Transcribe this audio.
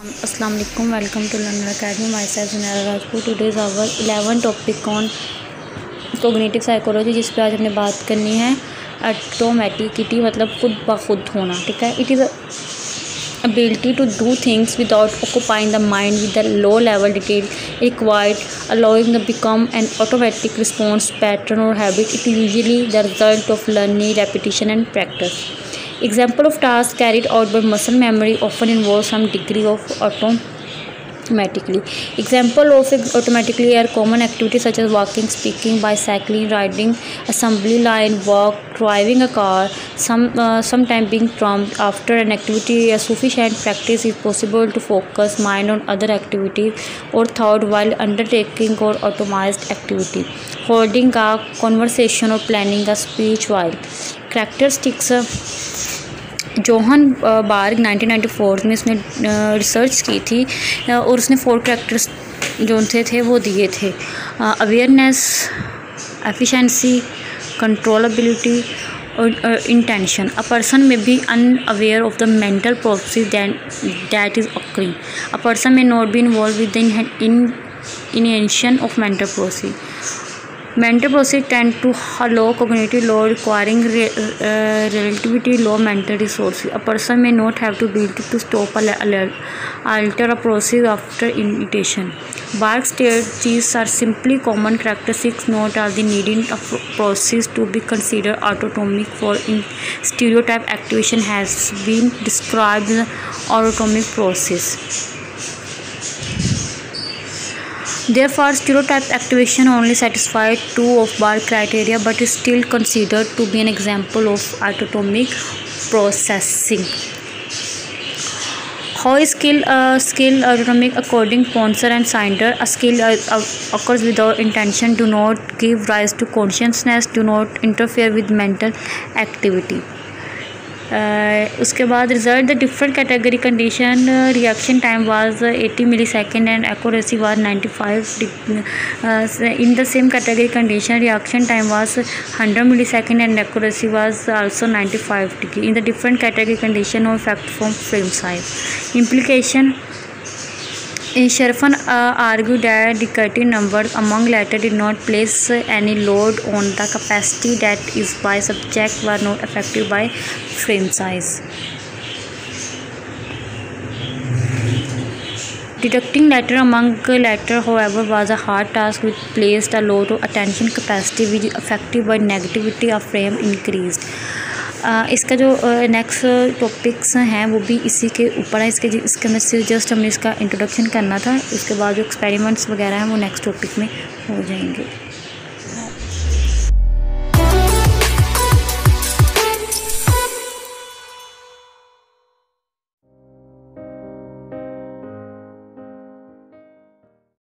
अस्सलाम वालेकुम, welcome to Learner Academy. Myself Junaira Rajput. Today is our 11 topic on cognitive psychology, जिस पे आज हमने बात करनी है ऑटोमेटिसिटी, मतलब खुद ब खुद होना। ठीक है, it is ability to do things without occupying the mind with the low level detail required, allowing the become an automatic response pattern or habit. It is usually the result of learning, repetition and practice. Example of tasks carried out by muscle memory often involve some degree of automatically. Example of automatically are common activities such as walking, speaking, bicycling, riding assembly line, work, driving a car. Sometimes being prompt after an activity, a sufficient practice is possible to focus mind on other activities or thought while undertaking or automated activity. Holding a conversation or planning a speech while. Characteristics. John Bargh 1994 में इसने research की थी और उसने 4 characters जो थे वो दिए थे: अवेयरनेस, एफिशिएंसी, कंट्रोलेबिलिटी और intention. A person may be unaware of the mental process that is occurring. A person may not be involved with the initiation of mental process. Mental process tend to low cognitive load requiring relatively low mental resources. A person may not have the ability to stop or alter a process after initiation. Bark states these are simply common characteristics, not all the needing a process to be considered autonomic. For in stereotype activation has been described as autonomic process. Therefore, stereotype activation only satisfies 2 of Bark criteria, but is still considered to be an example of autonomic processing. How is skill autonomic? According to Ponser and Snyder, a skill occurs without intention, do not give rise to consciousness, do not interfere with mental activity. उसके बाद result the different category condition. Reaction time was 80 millisecond and accuracy was 95. In the same category condition reaction time was 100 millisecond and accuracy was also 95 degree. In the different category condition और effect from frame size. Implication. Sherfan argued that decreasing numbers among latter did not place any load on the capacity, that is why subjects were not affected by frame size. Detecting latter among latter, however, was a hard task which placed a load of attention capacity which affected by negativity of frame increased. इसका जो next topics हैं वो भी इसी के ऊपर है. इसके अंदर से जस्ट हमें इसका इंट्रोडक्शन करना था. उसके बाद जो एक्सपेरिमेंट्स वगैरह हैं वो नेक्स्ट टॉपिक में हो जाएंगे.